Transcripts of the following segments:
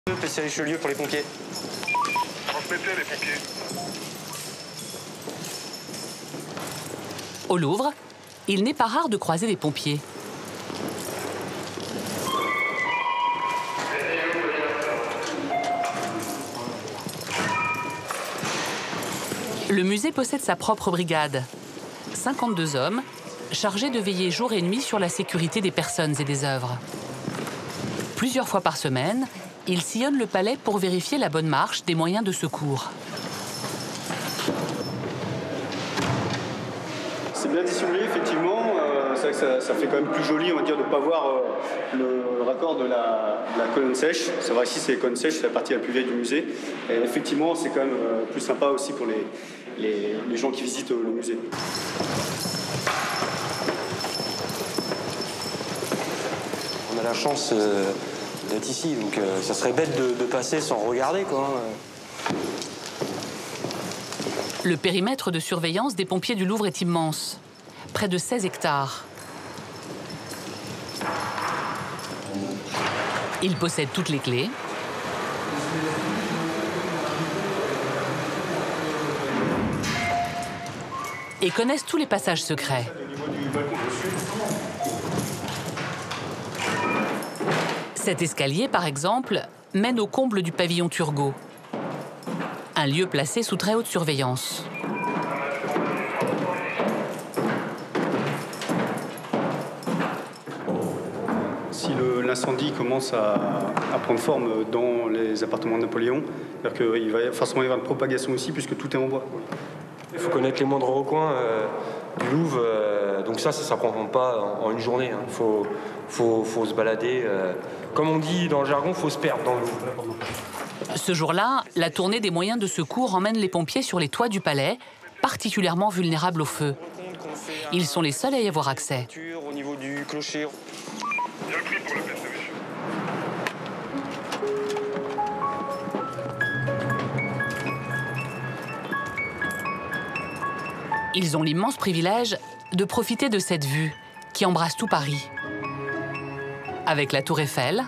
Passer à Richelieu pour les pompiers. Transmettez les pompiers. Au Louvre, il n'est pas rare de croiser des pompiers. Le musée possède sa propre brigade. 52 hommes, chargés de veiller jour et nuit sur la sécurité des personnes et des œuvres. Plusieurs fois par semaine, ils sillonnent le palais pour vérifier la bonne marche des moyens de secours. C'est bien dissimulé, effectivement. C'est vrai que ça fait quand même plus joli, on va dire, de ne pas voir le raccord de la colonne sèche. C'est vrai, ici, c'est les colonnes sèches, c'est la partie la plus vieille du musée. Et effectivement, c'est quand même plus sympa aussi pour les gens qui visitent le musée. On a la chance d'être ici, donc ça serait bête de passer sans regarder, quoi. Le périmètre de surveillance des pompiers du Louvre est immense, près de 16 hectares. Ils possèdent toutes les clés. Et connaissent tous les passages secrets. Cet escalier, par exemple, mène au comble du pavillon Turgot, un lieu placé sous très haute surveillance. Si l'incendie commence à prendre forme dans les appartements de Napoléon, c'est-à-dire qu'il va forcément y avoir une propagation ici puisque tout est en bois. Il faut connaître les moindres recoins du Louvre, donc ça ne prend pas en une journée. Il faut se balader. Comme on dit dans le jargon, il faut se perdre dans le Louvre. Ce jour-là, la tournée des moyens de secours emmène les pompiers sur les toits du palais, particulièrement vulnérables au feu. Ils sont les seuls à y avoir accès. Au niveau du clocher. Bien pris pour le PC, monsieur. Ils ont l'immense privilège de profiter de cette vue qui embrasse tout Paris. Avec la Tour Eiffel,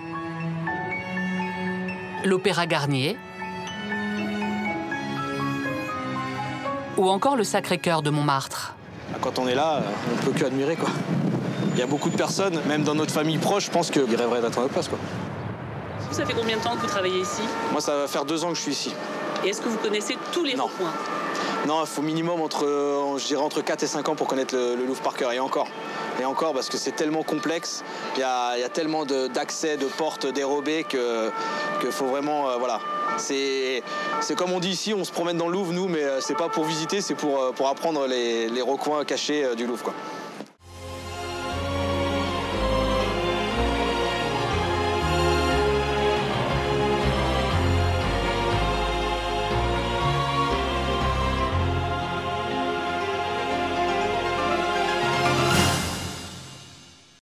l'Opéra Garnier ou encore le Sacré-Cœur de Montmartre. Quand on est là, on ne peut que admirer, quoi. Il y a beaucoup de personnes, même dans notre famille proche, je pense qu'ils rêveraient d'être à notre place, quoi. Ça fait combien de temps que vous travaillez ici? Moi, ça va faire 2 ans que je suis ici. Et est-ce que vous connaissez tous les recoins? Non, il faut minimum entre 4 et 5 ans pour connaître le Louvre par cœur, et encore. Et encore, parce que c'est tellement complexe, il y a tellement d'accès, de portes dérobées que faut vraiment, voilà. C'est comme on dit ici, on se promène dans le Louvre, nous, mais c'est pas pour visiter, c'est pour apprendre les recoins cachés du Louvre, quoi.